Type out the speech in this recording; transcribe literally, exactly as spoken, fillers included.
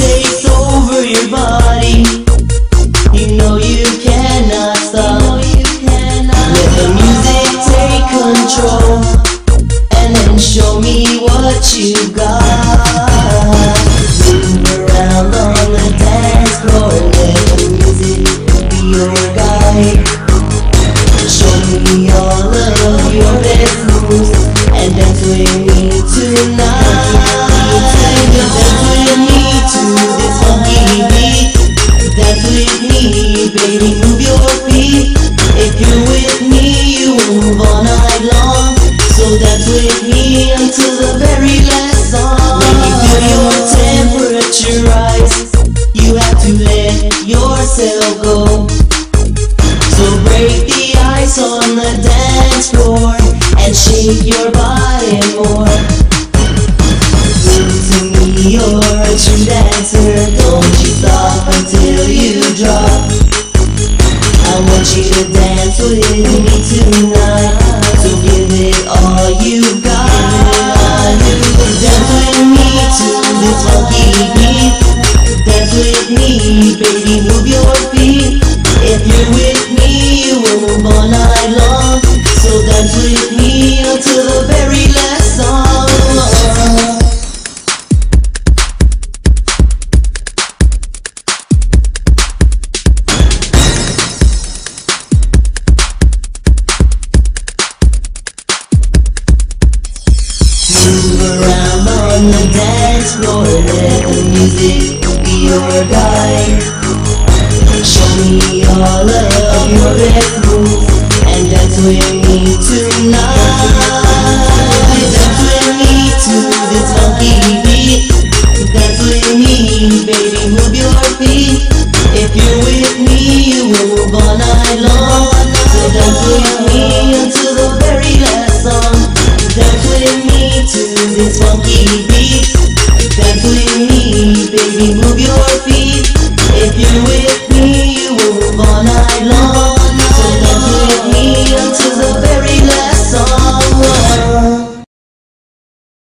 takes over your body. You know you cannot stop. Let the music take control, and then show me what you got. Move around on the dance floor, let the music be your guide. Show me all of your best moves, and dance with me tonight. Dance with me to this funky beat. Dance with me, baby, move your feet. If you're with me, you will move all night long. So dance with me until the very last song. When you feel your temperature rise, you have to let yourself go. So break the ice on the dance floor and shake your body more. Prove to me you're a true dancer. Don't you stop until you drop. I want you to dance with me tonight, so give it all you got. Dance with me to this funky beat. Dance with me, baby, move your feet. If you're with me, you will move all night long. So dance with me until the very last song. Move around on the dance floor, let the music be your guide. Show me all of your best moves, and dance with me tonight. Dance with me to this funky beat. Dance with me, baby, move your feet. If you're with me, you will move all night long. So dance with me until the very last song. Dance with me to this funky beat. Dance with me, baby, move your feet. If you're with me, you will move all night long.